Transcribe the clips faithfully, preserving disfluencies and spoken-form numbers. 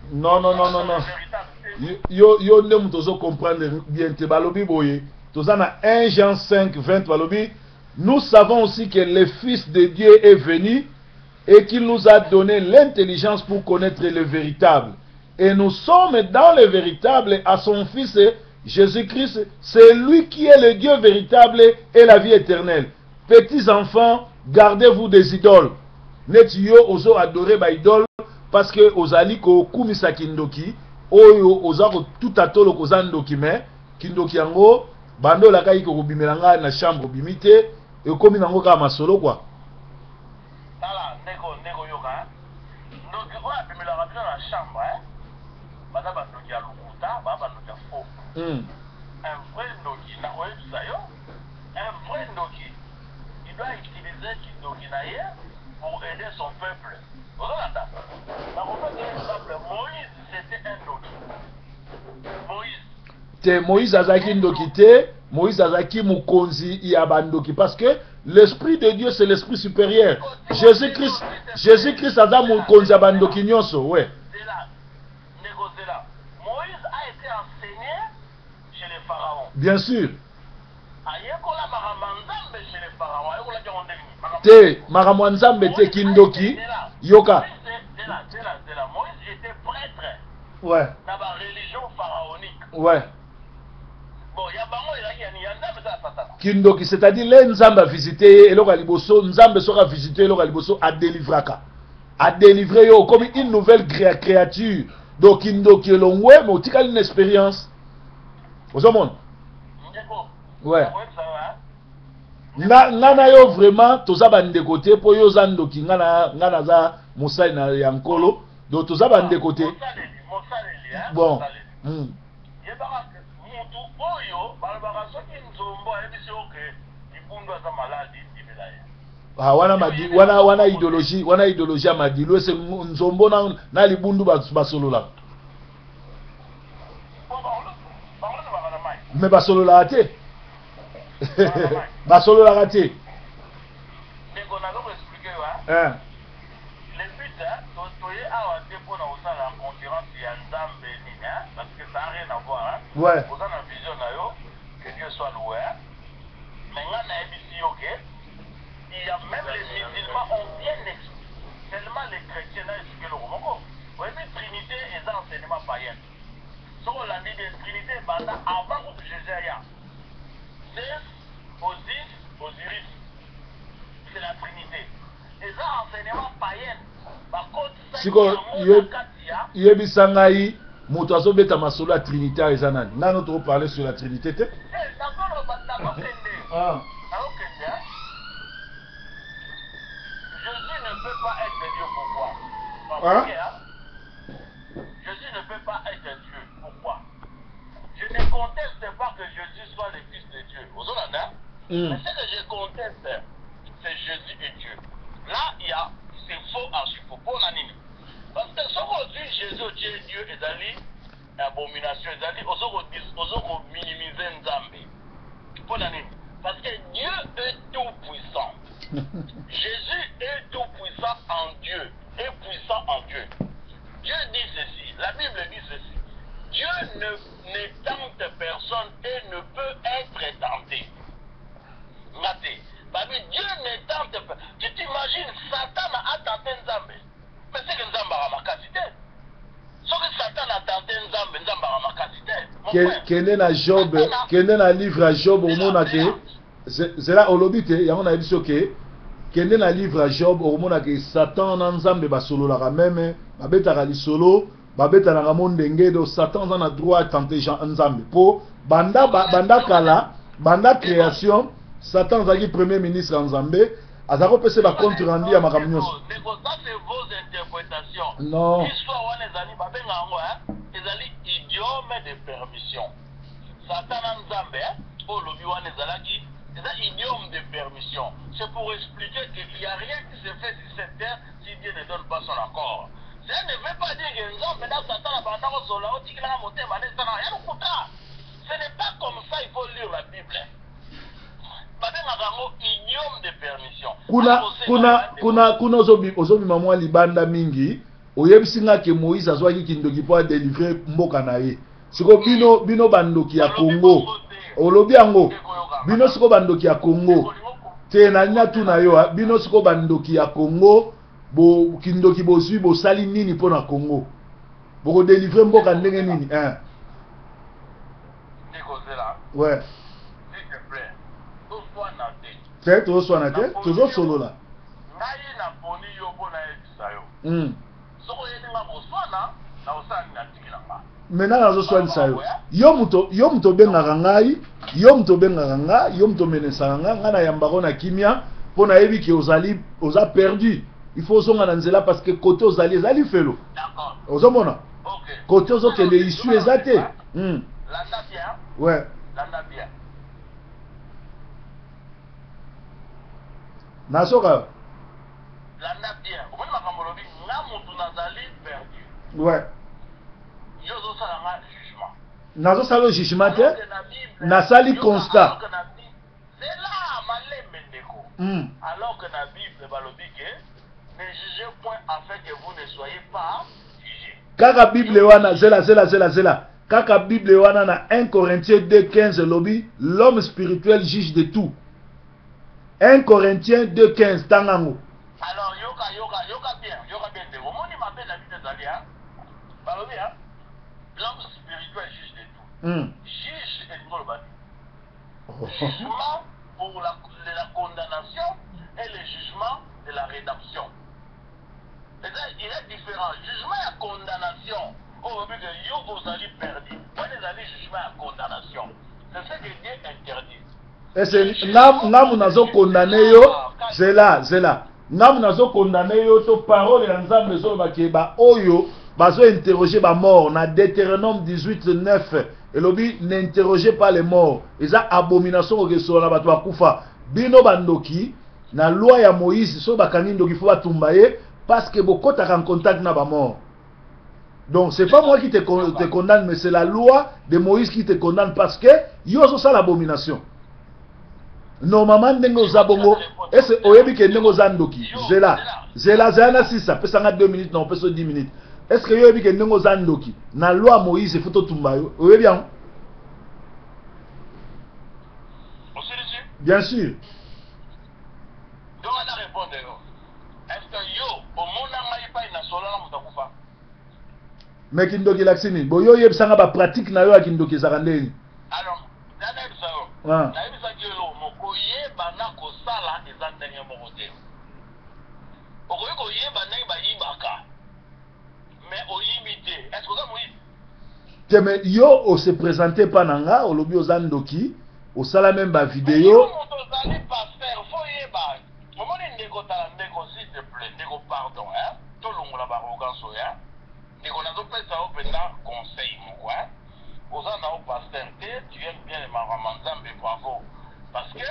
Non, non, non, non, non. Yo, yo, ne m'tozo comprendre bien. Te balobi boye. Tozana un Jean cinq, vingt balobi. Nous savons aussi que le Fils de Dieu est venu et qu'il nous a donné l'intelligence pour connaître le véritable. Et nous sommes dans le véritable à son Fils Jésus-Christ. C'est lui qui est le Dieu véritable et la vie éternelle. Petits enfants, gardez-vous des idoles. Net yo ozo adorer ba idole parce que ozali ko kumisa kindoki oyo oza ko tout atolo ko zandoki me kindoki yango bando la kai ko bimelanga na chambre bimite e komi nango ka masolo kwa. Tala ndeko ndeko yoka. Ndoki ko bimelanga na chambre eh. Bana bandoki ya lukuta, ba bandoki ya faux. Mm. Un vrai ndoki na oyo sayo. Un vrai ndoki. Il doit utiliser kindoki na ye pour aider son peuple. Vous entendez? Dans le exemple, Moïse, c'était un ndoki. Moïse. Te Moïse azaki ndoki te, Moïse azaki mukonzi ya bandoki parce que l'esprit de Dieu c'est l'esprit supérieur. Jésus-Christ, Jésus-Christ aza mukonzi ya bandoki nyonso, ouais. C'est là. Négocier là. Moïse a été enseigné chez les pharaons. Bien sûr. Ayekola maramandambe chez les pharaons. Ayekola jondemi. Te maramwanzambe te kindoki yoka. C'est là, c'est là, c'est là. Moïse était prêtre. Ouais. Dans la religion pharaonique. Ouais. Bon, il y a bango il y a ni nzambe za satana. Kindoki, c'est-à-dire les nzamba visiter et l'oka liboso, nzambe sera visiter l'oka liboso a délivraka. A délivrer yo comme une nouvelle créa créature. Donc kindoki longwe mais otika une expérience. Vous avez ouais. Na ngana yo vraiment toza bande côté po yo zandoki ngana ngana za musai na yankolo donc toza bande côté bon hmm. Ah wana madi wana wana idéologie wana idéologie madilo c'est nzombo na na libundu basolola mais basolola ate basolola raté. Hein. Le but, toye awa te pour nous la concurrence ya nzambe nini, parce que ça n'a rien à voir. Ouais. Vous avez une vision na yo, que Dieu soit loué. Mais là, na ebisi yo ke, il y a même les musulmans ont bien expliqué. Seulement les chrétiens n'ont expliqué le romoko. Vous avez une trinité et un enseignement païen. Ce qu'on a dit de trinité, avant que Jésus aille. Osiris, Osiris, c'est la Trinité. Et ça, enseignement païen. Par contre, ça, il y a des sangaï, moutazo beta masolo la Trinité à Ezanan. N'a notre parler sur la Trinité. Eh, ah. Jésus ne peut pas être Dieu. Pourquoi? Hein? Jésus ne peut pas être Dieu. Pourquoi? Je ne conteste pas que Jésus soit le Fils de Dieu. Vous entendez? Mm. Mais ce que je conteste, c'est Jésus et Dieu. Là, il y a, c'est faux à suivre. Pour l'anime. Parce que ce qu'on dit Jésus, Dieu, Dieu, et d'aller, abomination, et d'aller, on minimiser Nzambe. Pour l'anime. Parce que Dieu est tout puissant. Jésus est tout puissant en Dieu. Et puissant en Dieu. Dieu dit ceci. La Bible dit ceci. Dieu ne, ne tente personne et ne peut être tenté. Maté. Dieu ne tente personne. Tu t'imagines, Satan a tenté Nzambe. Mais c'est que Nzambe a ma qualité. Sauf que Satan a tenté Nzambe, Nzambe a ma qualité. Quel est la Job, quel est la livre à Job au monde que c'est là au lobby, il y a un dit que quel est la livre à Job au monde que Satan a Nzambe basolo la même, babeta kali solo. Babeta na monde ngedo Satan en a droit à tenter Jean Nzambe po banda banda kala banda création Satan zaki premier ministre en Nzambe azako pese ba compte rendu à makamnyo. Ça c'est vos interprétations. Non. L'histoire wana ezali babenga ngo hein, ezali idiome de permission. Satan en Nzambe po lobi wana ezalaki c'est idiome de permission. C'est pour expliquer qu'il n'y a rien qui se fait sur cette terre si Dieu ne donne pas son accord. Ça ne veut pas dire que nous avons Satan à Bandaro Sola, on dit qu'il a monté, ce n'est pas comme ça, il faut lire la Bible. Idiome de permission. Kuna kuna kuna kuna ozobi ozobi mamwa libanda mingi oyebsinga ke Moïse azwaki kindoki po délivrer mboka na ye. Siko bino bino bandoki ya Congo. Olobi yango. Bino siko bandoki ya Congo. Te na nyatu na yo, bino siko bandoki ya Congo, bo kindoki bozui bo sali nini po na Congo. Boko délivrer mboka ndenge nini, hein? Ouais. S'il te plaît. Tout soit noté. C'est tout soit noté. Toujours solo là. Ngai na poni yo bona ebisa yo. Hmm. Soko yeninga boswana na osani na tikilanga. Maintenant nazo soinisa yo. Yo muto yo muto bengaka ngai, yo muto bengaka nga, yo muto menesaka nga, nga na yambako na kimia pona yebi ki ozali oza perdu. Il faut zonga na nzela parce que côté ozali ezali felo. D'accord. Ozomona? OK. Côté ozokende issue ezate. Hmm. Landa bien. Ouais. Landa bien. Nasoka. Landa bien. Omoni makambo lobi nga mutu nazali perdu. Ouais. Yo zo sala nga jugement. Nazo sala jugement te. Nasali constat. C'est là malembe ndeko. Hmm. Alors que la Bible balobi ke ne jugez point afin que vous ne soyez pas jugés. Kaka Bible wana zela zela zela zela. Kaka Bible wana na un Corinthiens deux quinze lobby, l'homme spirituel juge de tout. un Corinthiens deux quinze tangango. Alors yoka yoka yoka bien, yoka bien de moni m'appelle la vie des alliés. Balobi hein. L'homme spirituel juge de tout. Hmm. Juge et tout le bâti. Jugement pour la, la condamnation et le jugement de la rédemption. Il est différent. Jugement et condamnation. Au but de yo vous allez perdu. Moi les allez jugement et condamnation. C'est ce que Dieu interdit. Et c'est ngamu nazo condamné yo, c'est là, c'est là. Ngamu nazo condamné yo to parole ensemble zo ba ke ba oyo bazo interroger ba mort na Deutéronome dix-huit neuf. Et lobi n'interrogez pas les morts. Ils ont abomination au gesso na bato akufa. Bino bandoki na loi ya Moïse so bakangi ndoki faut batumbaye parce que beaucoup ta en contact na ba mort. Donc c'est pas moi qui te, te condamne mais c'est la loi de Moïse qui te condamne parce que yo so ça l'abomination. Normalement ndengo zabongo est-ce oyebi ke ndengo zandoki. Zela. Zela zana sisa pesanga deux minutes non peso dix minutes. Est-ce que yo yebi ke ndengo zandoki na loi Moïse il faut to tumbayo. Oyebi bien. Bien sûr. Donc on a répondu. Est-ce que yo au monde n'a pas une sola na mutakufa? Mais kindoki laksini. Bo yo yeb sanga ba pratique na yo akindoki zarandeni. Alors, dana ebisa yo. Ah. Na ebisa ki yo moko yeba na ko sala ezandenge moko te. Okoyi ko yeba na ba yibaka. Mais oyimite. Est-ce que ça Moïse? Que mais yo o se présenter pas nanga o lobi ozandoki. Au sala même ba vidéo. Pardon, hein? Tout le monde a arrogance, hein? Et qu'on a d'autres conseil, moi, hein? Aux gens au pasteur, tu aimes bien les maramanzam, mais bravo. Parce que,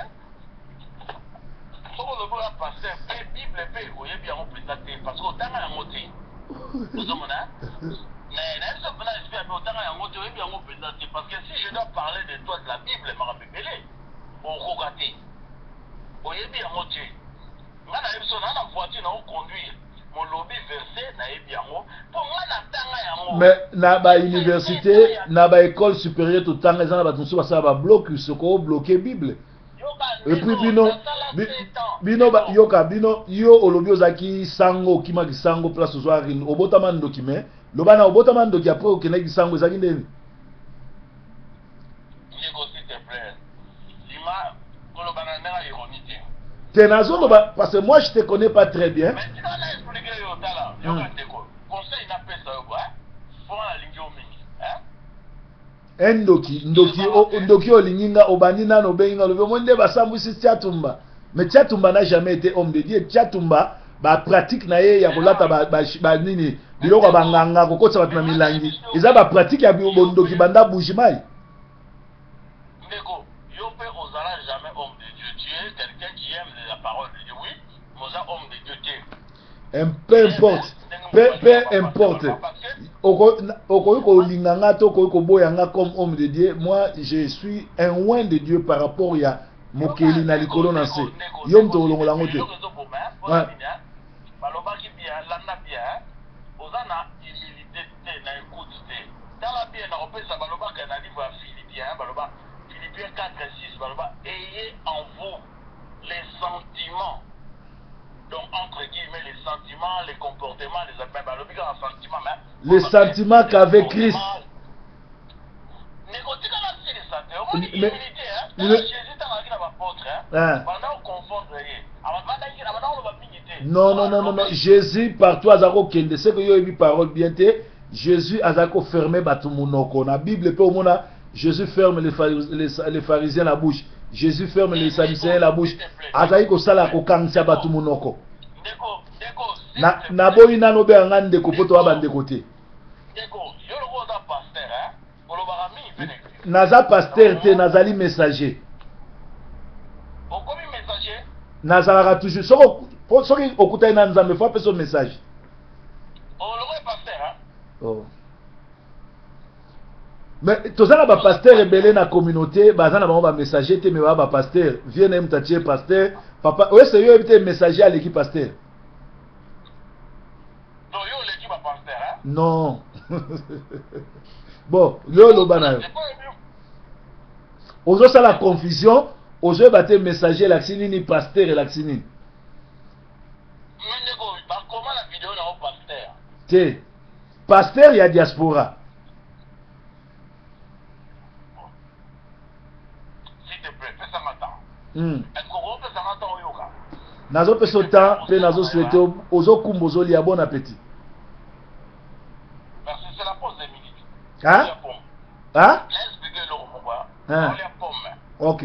si on le voit pasteur, Bible, on est bien représenté. Parce qu'au temps, il y a un motif. Vous comprenez, hein? Mais là, ça peut être autant un motif, on est bien représenté. Parce que si je dois parler de toi de la Bible, je vais m'appeler. On regarde. On est bien motif. Nga na ebso na na voiture na conduire mon lobby versé na ebiango pour moi na tanga yango mais na ba université na ba école supérieure tout tanga za na ba tunso ba sa ba bloc ce ko bloquer bible et puis bino bino ba yoka bino yo olobi ozaki sango kima ki sango place ozoari obotama ndoki me lobana obotama ndoki après okena ki sango ezaki ndeni Diego s'il te plaît lima kolobana na ironie. Parce que moi je te connais pas très bien. Mais tu vas expliquer au talent. Il y a un conseil n'a pas ça quoi. Pour la ligne au hein. Ndoki ndoki ndoki olinginga obanina no benga lo monde ba sambwisi Tchatumba. Mais Tchatumba n'a jamais été homme de Dieu. Tchatumba ba pratique na ye ya kolata ba ba nini biloko banganga kokotsa batuna milangi. Eza ba pratique ya bondoki banda bujimai. Ndeko, yo pe ozala jamais homme de Dieu. Tu es quelqu'un qui aime la parole de Dieu, oui, mais homme de Dieu, tu es. Peu importe, peu, peu importe. Okoyoko linganga to koyoko boyanga comme homme de Dieu. Moi, je suis un oin de Dieu par rapport à mokeli na likolo na se. Yom to longolango te. Ouais. Ozana humilité te na écoute te. Dans la bien on peut ça baloba que na livre Philippiens baloba Philippiens quatre six baloba ayez en vous les sentiments. Donc entre guillemets les sentiments, les comportements, les ben balobi en sentiments mais les sentiments qu'avec Christ. Négocie quand c'est les sentiments. On dit humilité hein. Le... Jésus t'a dit à l'apôtre hein. Hein. Pendant qu'on confondre non, non, non, non, non. Jésus, partout, Azako Kende, c'est que yo une parole bien té. Jésus, Azako fermé Batumunoko. La Bible, peut au monde, Jésus ferme les, les, les pharisiens la bouche. Jésus ferme les sadducéens la bouche. Azako Sala Kokangsa Batumunoko. Na na boyi na no be ngande ko poto abande côté. Naza pasteur te nazali messager. Nazara toujours soko soki okuta ina nzambe faut appeler son message. Oh le pasteur hein. Oh. Mais tozala ba pasteur ebele na communauté bazana ba ba messager te me ba ba pasteur vienne mtatie pasteur papa ouais c'est yo ebite messager à l'équipe pasteur. Non yo l'équipe pasteur hein. Non. Bon, le lo bana. Ozo ça la confusion. Ozo bate messager l'axini ni pasteur et l'axini. Mais comment la vidéo n'a pas pasteur? Té. Pasteur il y a diaspora. S'il te plaît, fais ça maintenant. Hmm. Est-ce qu'on peut ça maintenant au yoga? Nazo pe sotan pe nazo souhaiter ozo kumbozo li a bon appétit. Parce que c'est la pause des minutes. Hein? Hein? Expliquez le pourquoi. Hein? On les pomme. OK.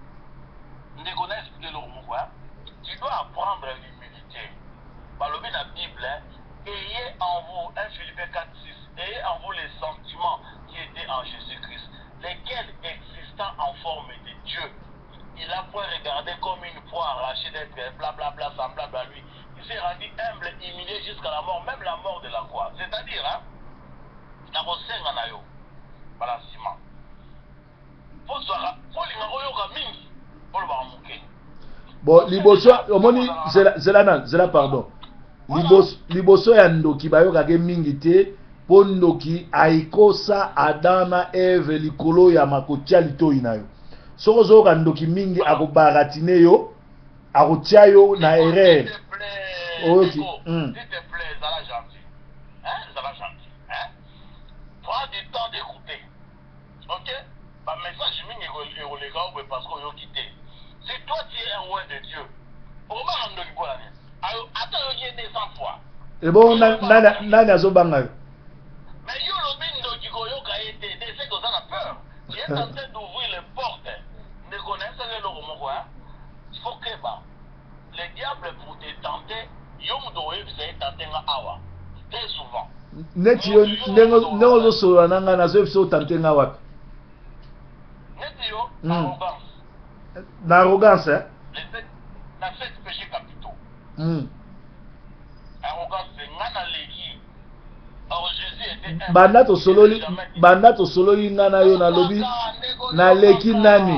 Tu dois apprendre l'humilité. Balobi la Bible, ayez en vous, un Philippiens quatre six, ayez en vous les sentiments qui étaient en Jésus-Christ, lesquels existant en forme de Dieu, il a point regardé comme une proie arrachée d'être blablabla, semblable à lui. Il s'est rendu humble, humilié jusqu'à la mort, même la mort de la croix. C'est-à-dire, hein, la rosenga na yo, voilà, ciment. Faut soit, faut l'ingoyoka mingi, faut le voir mouké. Bon, liboso, omoni, zela, zela nan, zela pardon. Liboso, liboso ya ndoki bayo kage mingi te, po ndoki aikosa Adama Eve likolo ya makotia lito inayo. Soko zo ka ndoki mingi ako baratine yo, ako tia yo na erreur. S'il te plaît, Ok. s'il te plaît, zala gentil. Hein, zala gentil. Hein? Prends du temps d'écouter. Ok? Bah, message mingi est les gars, parce qu'on a quitté. Si toi tu es un roi de Dieu, pourquoi on ne dit pas la attends, il y a des cent fois. Et bon, nani azobanga yo. Mais yo lobindo du goyo ka été, c'est que ça a peur. Tu es en train d'ouvrir les portes. Ne connaissent pas le roman quoi. Faut que bah, le diable pour te tenter, yom doye c'est tenter nga awa. Très souvent. Neti yo nengo nengo so nanga na zo so tante nga wapi. Neti yo arrogance. L'arrogance, hein? La sept péchés capitaux. Mm. Arrogance, c'est ngana leki. Or Jésus était un. Banda to sololi, banda to sololi ngana yo na lobi, na leki nani.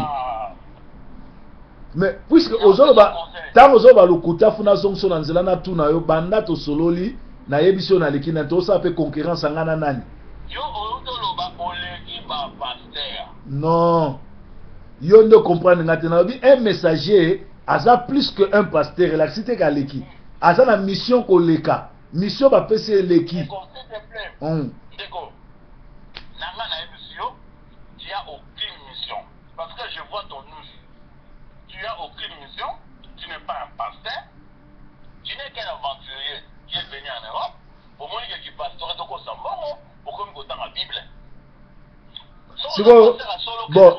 Mais puisque ozoba, tant ozoba lokuta funa songso na nzela na tuna yo, banda to sololi na yebiso na leki na to sa pe concurrence ngana nani. Yo ozoloba oleki ba pasteur. Non. Yo ne comprendre maintenant un messager asa plus que un pasteur la cité kaleki asa na mission ko leka mission ba pese leki on déco nanga na émission tu as aucune mission parce que je vois ton nous tu as aucune mission tu n'es pas un pasteur tu n'es qu'un aventurier qui est venu en Europe au moins que tu pasteur donc ça bon pour comme dans la Bible c'est bon bon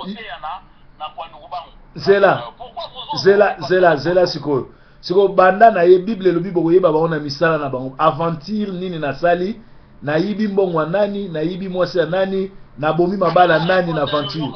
Zela, zela, zela, zela siko. Siko banda na ye Bible lo bibo yeba ba ona misala na bango. Aventure nini na sali, na yibi mbongwa nani, na yibi mwasi nani, na bomi mabala nani na aventure.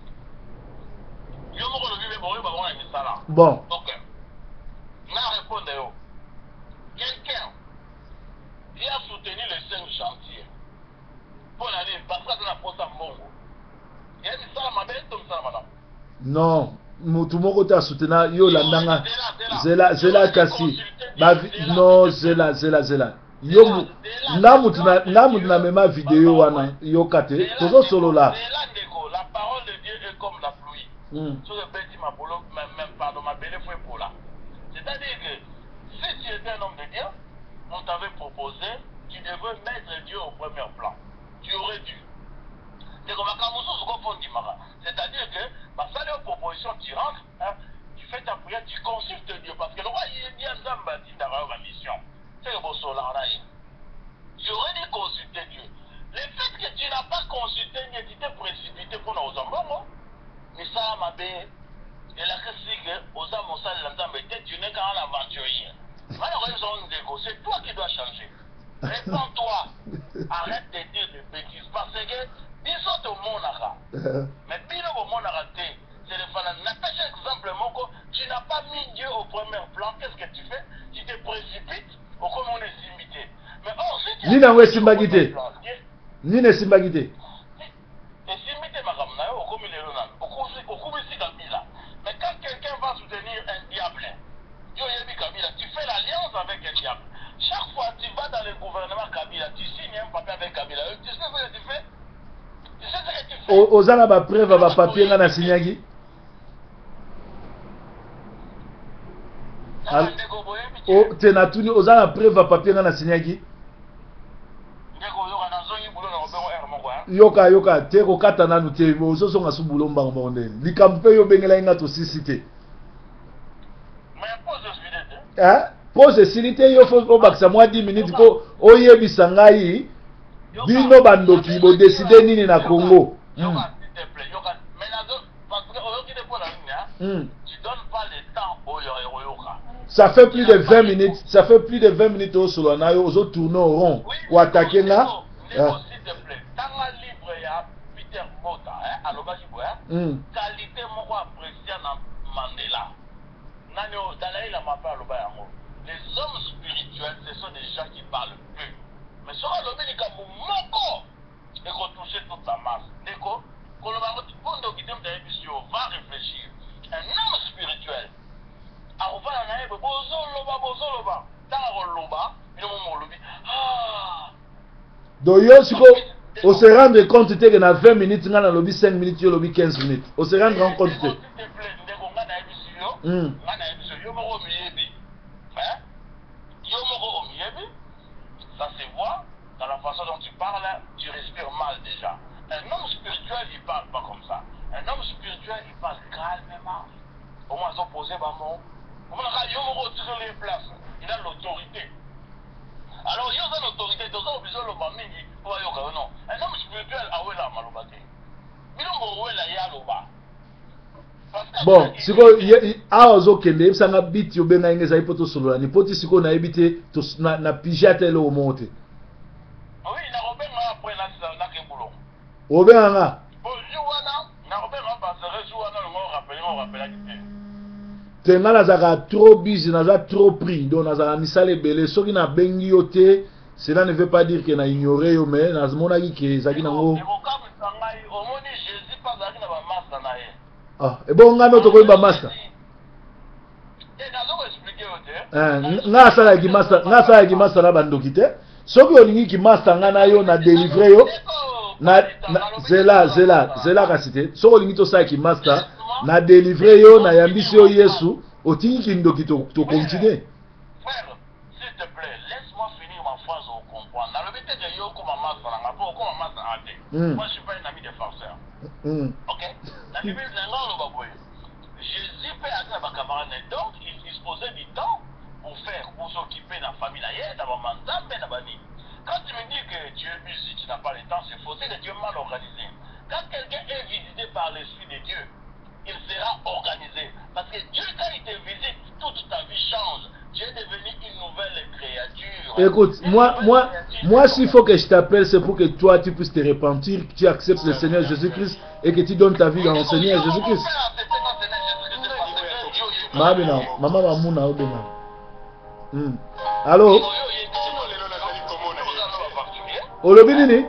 Bon. OK. Na répondre yo. Quelqu'un qui a soutenu les cinq chantiers. Pour aller parce que na posa mbongo. Il y a des ça ma belle comme ça madame. Non, mutu moko ta soutenir yo landanga zela zela kasi ba non zela zela zela yo ngamu tuna ngamu tuna mema vidéo wana yo kate tozo solo là. La parole de Dieu est comme la pluie. Mm. Sur le petit ma boulot, même pardon ma belle foi pour là. C'est-à-dire que si tu étais un homme de Dieu, on t'avait proposé, tu devais mettre Dieu au premier plan. Tu aurais dû. C'est comme c'est-à-dire que bah, ça les propositions, tu rentres, hein, tu fais ta prière, tu consultes Dieu. Parce que le roi il dit à Zamba dit d'avoir ma mission. C'est le beau solar là. Tu aurais dû consulter Dieu. Le fait que tu n'as pas consulté Dieu, tu t'es précipité pour nos enfants, mais ça m'a bé. Et là, que aux hommes, ça, tu n'es qu'un aventurier. Malheureusement, c'est toi qui dois changer. Réponds-toi. Arrête de dire des bêtises. Parce que, disons au monde, mais bien au monde, c'est le fan. N'appelle exemple, tu n'as pas mis Dieu au premier plan. Qu'est-ce que tu fais? Tu te précipites au comme on est simité. Mais or, si tu Ni na wesi mbagite. Ni ne simbagite. Et simité, ma femme, au comme il est là. Au comme ici, Kabila. Mais quand quelqu'un va soutenir un diable, tu fais l'alliance avec un diable. Chaque fois que tu vas dans le gouvernement Kabila, tu signes un papier avec Kabila. Tu sais ce que tu fais? Tu sais ce que tu fais? Ozana ba preuve ba papier nga na signagi. O tena tuni ozana preuve ba papier nga na signagi. Yoka yoka te ko kata nanu te ozo songa su bulomba mbonde. Likampe yo bengela inga to sisite. Mais pose de Hein? Pose silité yo fo bakisa moi dix minutes ko oyebisa ngai bino bandoki bo décider nini na Congo. Yoka s'il te plaît, yoka mais nazo parce que oyoki de pour la ligne, tu donnes pas le temps au yoka. Ça fait plus de vingt minutes, ça fait plus de vingt minutes au solo na yo ozo tourner au rond ou attaquer là. S'il te plaît, dans la livre ya Peter Mota hein alobaji boya. Qualité moko appréciée na Mandela. Nano Dalai Lama pa aloba yango. Les hommes spirituels, ce sont des gens qui parlent peu. Mais sur le médica moko et qu'on touche toute la masse. D'accord? Quand le baron pondo qui t'aime d'émission va réfléchir. Un homme spirituel. Alors on va en aller bozoloba bozoloba. Dans loba, il moment lobi. Ah. Donc yo siko on se rendre compte que na vingt minutes nga na lobby cinq minutes yo lobby quinze minutes. On se rendre compte que Mm. Ça se voit dans la façon dont tu parles, tu respires mal déjà. Un homme spirituel, il parle pas comme ça. Un homme spirituel, il parle calmement. Au moins, ils ont posé ma mot. Il a l'autorité. Alors, il y a l'autorité, il y a besoin de l'autorité. Un homme spirituel, ah ouais, là, malobate. Il y a l'autorité. Bon, siko aozo kende sanga bit yo benga ingeza ipoto solo ni poti siko na ebite to na, na pijate le o monte. Oui, na robenga après na na kebulo. Robenga nga. Bon, juana, na robenga ba sere juana ngo rappel ngo rappel akite. Tenga na zaka trop busy na za trop pris donc na zaka misale belé soki na bengi yo te cela ne veut pas dire que na ignorer yo mais na zmona ki ke zaki na ngo. Et au cas où sangai omoni Jésus pas zaki na ba massa na ye. Ah, et bon, on a notre coin master. Eh, nga sala ki master, nga sala ki master na bandokite. Soki olingi ki master nga na yo na délivrer yo. Na zela zela zela kasite. Soki olingi to sala ki master na délivrer yo na yambisi yo Yesu, otingi ki ndokito to continuer. Frère, s'il te plaît, laisse-moi finir ma phrase au comprendre. Dans le but de yo comme master nga po comme master ate. Moi je suis pas un ami de farceur. OK? La Bible Jésus peut être un camarade, donc il disposait du temps pour faire, pour s'occuper de la famille. Quand tu me dis que tu es busy, tu n'as pas le temps, c'est faux, c'est que tu es mal organisé. Quand quelqu'un est visité par l'Esprit de Dieu, il sera organisé. Parce que Dieu, quand il te visite, toute ta vie change. Tu es devenu une nouvelle créature. Écoute, moi, moi, moi, s'il faut que je t'appelle, c'est pour que toi, tu puisses te repentir, que tu acceptes le Seigneur Jésus-Christ et que tu donnes ta vie dans le Seigneur Jésus-Christ. Maman, maman, maman, maman. Allô? Olobi nini?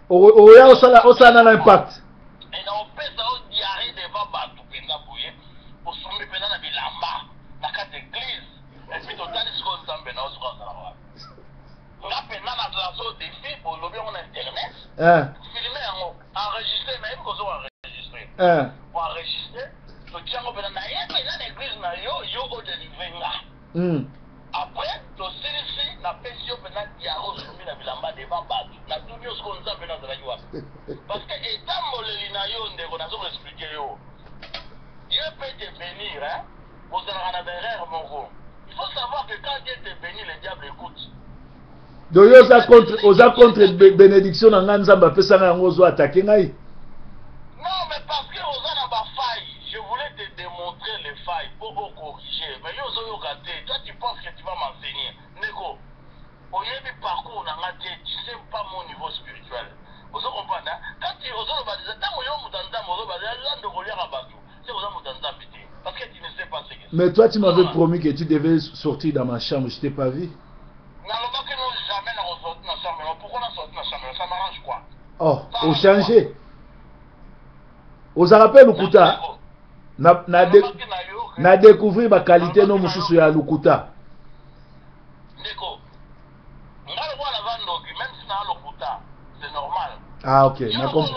oya osala osala na impact et na opesa o diarrhée devant bato penza boye osombi penza na bilamba na kati église et puis totali siko nzambe na osiko nzala wapi nga penza na trazo défi bolobi yango na internet filme yango enregistré na yebi kozo enregistré po enregistré totiango penza na ye penza na église na yo yo odelivre nga après tosilisi na pesi yo penza diarrhée osombi na bilamba devant bato na tuni osiko nzambe na ozalaki wapi parce que etamboleli na yo ndeko nazo koexplike yo Dieu peut te bénir, hein? Vous allez en erreur, mon gros. Il faut savoir que quand Dieu te bénit, le diable écoute. Donc, vous avez contre, oza contre bénédiction dans l'Anzamba, peut ça vous attaquer. Non, mais parce que vous avez des failles. Je voulais te démontrer les failles pour vous corriger. Mais vous avez raté. Toi, tu penses que tu vas m'enseigner. Nego, au début parcours, on a raté. Tu ne sais pas mon niveau spirituel. Vous comprenez? Quand tu as dit, tant que vous avez dit, vous avez dit, vous avez dit, parce que tu ne sais pas ce que c'est. Mais toi, tu m'avais promis que tu devais sortir dans ma chambre, je t'ai pas vu. Non, non, que nous jamais nous sortir dans la chambre. Pourquoi on sorti dans la chambre? Ça m'arrange quoi? Oh, au changer. Aux rappels Lukuta, na na de, na découvrir ma qualité non mususu ya Lukuta. Neko. Ngalo bwana vandoki même si na Lukuta, c'est normal. Ah OK, na compris.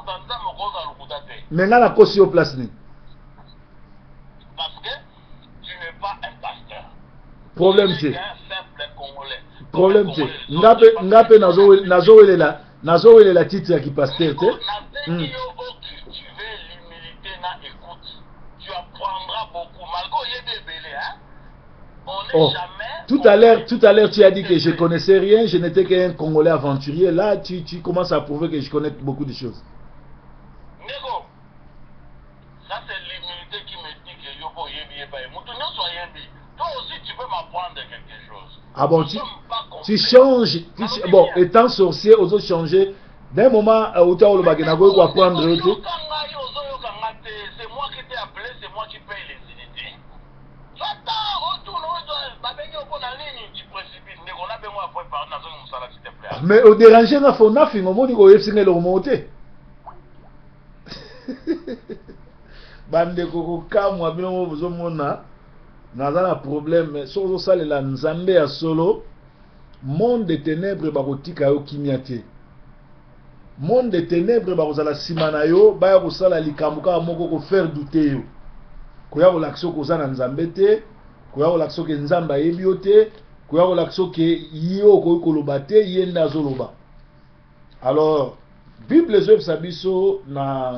Mais ngala kosi au place ni. Parce que tu n'es pas un pasteur. Problème c'est. Tu es un simple Congolais. Problème c'est. Ngape ngape nazo nazo welela nazo welela titre qui pasteur tu. Tu veux l'humilité na écoute. Tu apprendras beaucoup malgré il est belé hein. On n'est oh. jamais Tout à l'heure tout à l'heure tu as dit que je connaissais rien, je n'étais qu'un Congolais aventurier. Là tu tu commences à prouver que je connais beaucoup de choses. Nego. Ça c'est l'humilité qui me dit que yo bo yebi yeba. Moutonyo so yebi. Toi aussi tu peux m'apprendre quelque chose. Ah bon, tu, tu changes, tu, bon, étant sorcier, aux autres changer, d'un moment où tu as le bagage, tu vas apprendre. C'est moi qui t'ai appelé, c'est moi qui paye les unités. J'attends, retourne, tu précipites, on a besoin de parler dans une salle, s'il te plaît. Mais au déranger, on a fait un affaire, on a dit qu'on a fait le remonter. Bande koko kamwa bien vous omona nazana problème sozo sale la nzambe ya solo monde de ténèbres bakotika yo kimiate monde de ténèbres bakozala simana yo baya kosala likambuka moko ko faire douter yo koya ko lakso kozana nzambe te koya ko lakso ke nzamba yebi yo te koya ko lakso ke yo ko koloba te yenda zoloba. Alors Bible zo sabiso na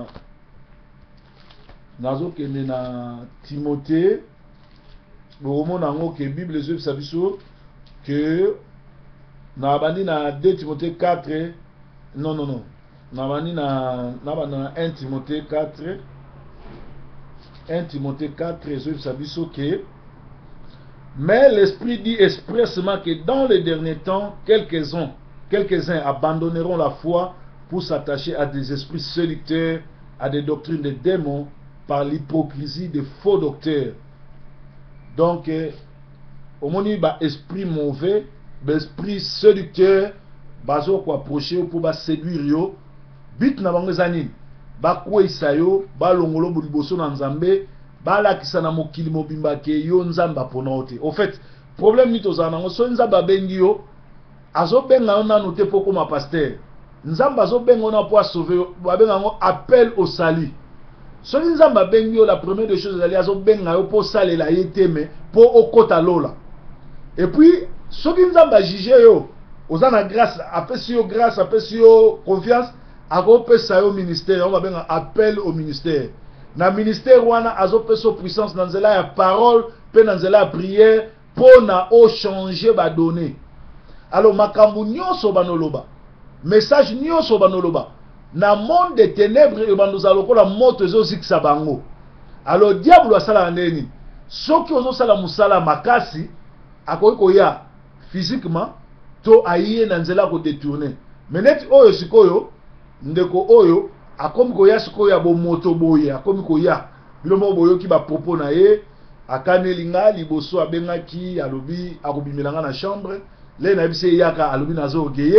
nazo kende na Timothée bon nango que Bible zo sabiso que na bandi na deux Timothée quatre non non non na bandi na na banda un Timothée quatre un Timothée quatre zo sabiso que mais l'esprit dit expressément que dans les derniers temps quelques-uns quelques-uns abandonneront la foi pour s'attacher à des esprits séducteurs, à des doctrines de démons par l'hypocrisie de faux docteurs. Donc, au moment où esprit mauvais, esprit séducteur, bazo ko approcher pour ba séduire yo, bit na bango zani, ba kwesa yo, ba longolo buliboso na nzambe, ba la kisana mokili mobimba ke yo nzamba ponote. Au fait, problème ni tozana ngo so nzamba bengi yo, azo benga na noté poko ma pasteur. Nzamba azo benga na po sauver, ba benga ngo appel au salut. So nzamba bengi yo la première des choses ali azo benga yo po salela yeteme po okota lola. Et puis so nzamba juger yo, ozana grâce, apesi yo grâce, apesi yo confiance, ako pesa yo ministère, on va benga appel au ministère. Na ministère wana azo peso puissance dans nzela ya parole, pe dans nzela ya prière pour na o changer ba donner. Alors makambu nyonso banoloba, message nyonso banoloba, na monde des ténèbres ebandoza lokola moto ezozikisa bango. Alors diable asala ndeni, soki ozosala musala makasi akoki koya physiquement to aye na nzela ko détourner. Menet oyo sikoyo ndeko oyo akomi koya sikoyo ya bo moto boye, akomi koya bilomo boyo ki ba propos na ye akanelinga liboso abengaki alobi akobimilanga na chambre. Le na bise yaka alobi nazo geye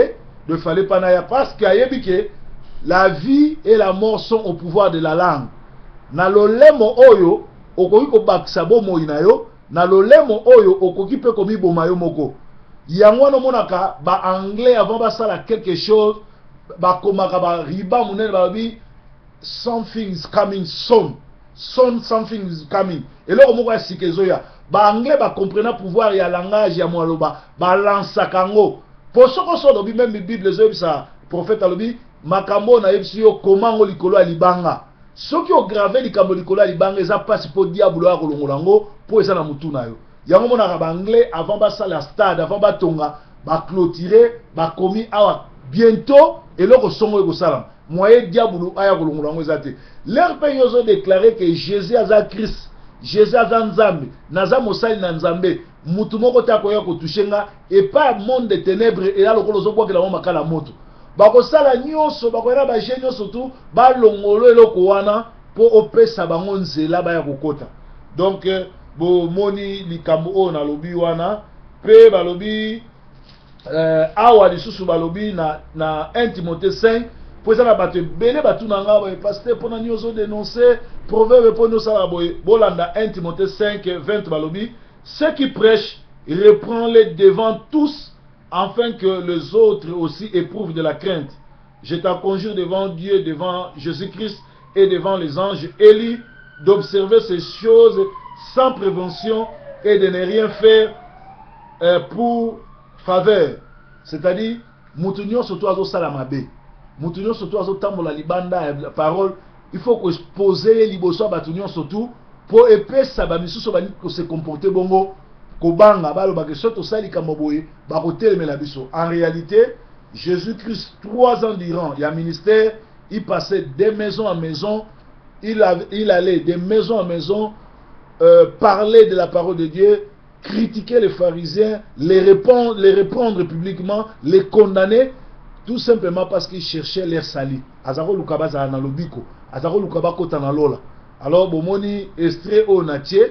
ne fallait pas naïa parce que la vie et la mort sont au pouvoir de la langue. Na lolemo oyo okoki ko bakisa bomo inayo, na lolemo oyo okoki pe komi bomayo moko. Yango no monaka ba anglais avant ba sala quelque chose ba komaka ba riba munene ba bi something is coming soon. Soon something is coming. Et là moko ya sikezoya ba anglais ba comprendre pouvoir ya langage ya mwaloba ba lansa kango. Pour ce qu'on soit même la Bible les ça prophète alobi makambo na yebisi yo komango likolo ya libanga. Ceux qui ont gravé likambo likolo ya libanga eza passe pour diable ya kolongolango pour eza na mutu na yo. Yango mona ba anglais avant ba sala stade avant ba tonga ba clôturer ba komi awa bientôt et loko songo ko sala. Moyen diable aya kolongolango ezate. Leur pays ont déclaré que Jésus aza Christ, Jésus aza Nzambe, naza mosali na Nzambe. Mutu moko ta koya ko tushenga et pas monde de ténèbres et là lokolo zo bokela mo makala moto. Bako sala nyonso bako na ba genyo surtout ba longolo eloko wana po opesa bango nzela ba ya kokota. Donc euh, bo moni likambo o na lobi wana pe ba lobi euh, awa lisusu ba lobi na na un Timothée cinq po ça na bato belé batu na nga ba pasteur pona nyonso dénoncer proverbe po no sala boy bolanda un Timothée cinq vingt ba lobi ceux qui prêchent reprends-les devant tous afin que les autres aussi éprouvent de la crainte. Je t'en conjure devant Dieu, devant Jésus-Christ et devant les anges élus d'observer ces choses sans prévention et de ne rien faire euh, pour faveur. C'est-à-dire, moutounion surtout azo salamabe. Moutounion surtout azo tambola libanda la parole. Il faut que poser liboso batunion surtout pour épais ça ba misuso ba ko se comporter bongo. Kobanga balo ba que soto sali kamoboye ba ko telemela biso. En réalité, Jésus-Christ trois ans durant, il y a ministère, il passait de maison en maison, il, a, il allait de maison en maison euh, parler de la parole de Dieu, critiquer les pharisiens, les répondre, les reprendre publiquement, les condamner, tout simplement parce qu'il cherchait l'air sali. Azaro lukaba za na lobiko, azaro lukaba kota na lola. Alors bomoni extrait au natie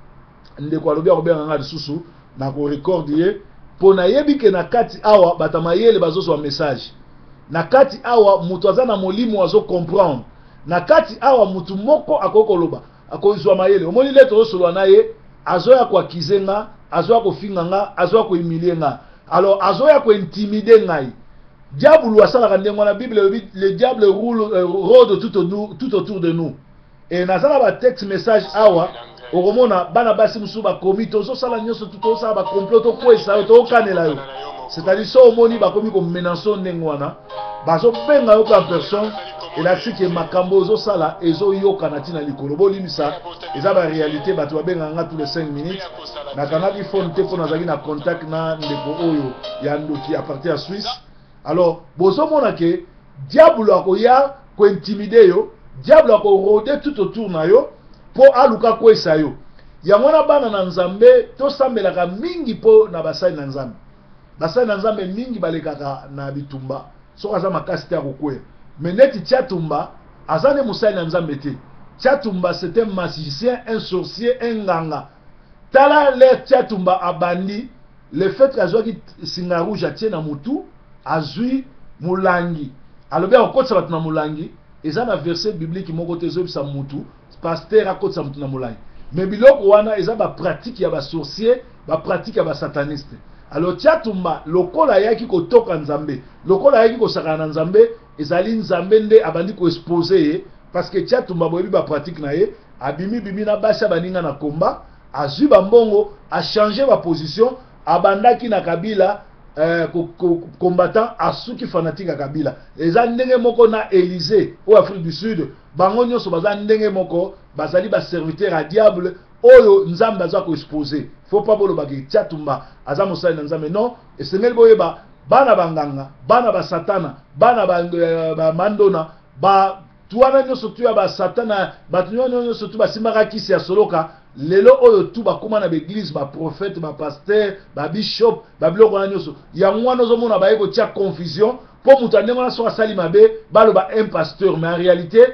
ndeko alobi akobenganga nga lisusu na ko recorder po na yebi ke na kati awa batamayele bazoso wa message. Na kati awa mutu aza na molimo azo comprendre. Na kati awa mutu moko akokoloba akozwa mayele. Omoni leto solo na ye azo ya kwa kizenga, azo ya ko finga nga, azo ya ko humilier nga. Alors azo ya ko intimider ngai. Diable asala kandengo na Bible le diable roule euh, rôde tout autour, tout autour de nous. Et nazala ba texte message awa okomona bana basi musu ba komi tozo sala nyoso tout ça ba complot to ko esa to kanela yo. C'est-à-dire so omoni ba komi ko menaçon ndengwana bazo benga yo ka personne et la sike makambo zo sala ezo yoka na tina likolo bolimisa eza ba réalité ba to benga nga tous les cinq minutes na kanaki phone te pona zaki na contact na ndeko oyo ya ndoki à partir à Suisse. Alors bozo mona ke diable akoya ko intimider yo, diable ako rôder tout autour na yo po aluka kwesa yo. Yamona bana na Nzambe to sambelaka mingi po na basali na Nzambe. Basali na Nzambe mingi balekaka na bitumba. So aza makasi te akokwe. Mais neti Tchatumba azane musali na Nzambe te. Tchatumba c'était un magicien, un sorcier, un nganga. Tala le Tchatumba abandi le fait que azwaki singa rouge atie na mutu azui mulangi. Alobi akotsa batu na mulangi. Eza na verset biblique moko te zo sa mutu. Pasteur akotsa mutu na mulangi. Mais biloko wana eza ba pratique ya ba sorcier, ba pratique ya ba sataniste. Alors Tchatumba lokola yaki ko toka Nzambe, lokola yaki ko saka na Nzambe, ezali Nzambe nde abandi ko exposer parce que Tchatumba boyebi ba pratique na ye, abimi bimi na basha baninga na komba, azui ba mbongo, a changer ba position, abandaki na Kabila euh, combattant asuki fanatique à Kabila. Eza ndenge moko na Élysée au Afrique du Sud, bango nyonso baza ndenge moko, bazali ba serviteur à diable oyo Nzambe aza ko exposer. Faut pas bolo bagi Tchatumba aza mosali na Nzambe non, esengeli boyeba bana banganga, bana ba satana, bana ba, uh, ba mandona, ba tuana nyonso tu ya ba satana, ba tuana nyonso tu ba simaka kisi ya soloka. Lelo oyo tu ba kuma na l'église ba prophète ba pasteur ba bishop ba biloko na nyonso ya mwana zo mona ba yeko tia confusion po mutu ndenge na so asali mabe balo ba un pasteur mais en réalité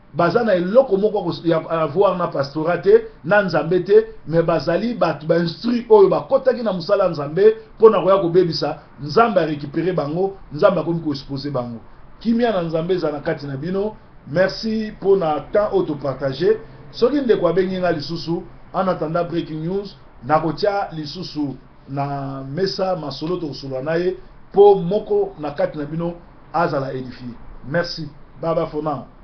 bazana eloko moko ya avoir na pastorate na nzambe te mais bazali batu ba instruit oyo bakotaki na musala nzambe pona koya kobebisa nzambe a récupérer bango nzambe akomi ko exposer bango kimia na nzambe za na kati na bino. Merci pour na temps auto partager soki ndeko abengi nga lisusu en attendant breaking news nakotia lisusu na mesa masolo to solo naye po moko na kati na bino azala édifié. Merci baba for now.